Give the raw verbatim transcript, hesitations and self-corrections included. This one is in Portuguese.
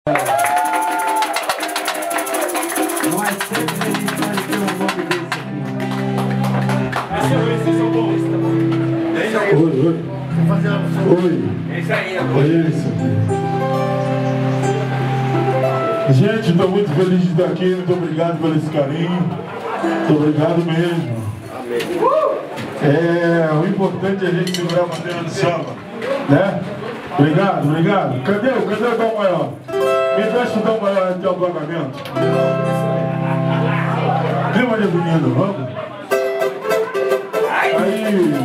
Nós sempre a gente vai ter um nome desse aqui. Esses são bons. É isso aí. Oi, oi. Oi. É isso aí, É isso. Gente, estou muito feliz de estar aqui. Muito obrigado por esse carinho. Muito obrigado mesmo. É, o importante é a gente segurar a bandeira do samba, né? Obrigado, obrigado. Cadê, cadê o Dom Maior? Me deixa o Dom Maior até o pagamento. Clima de menino, vamos? Aí.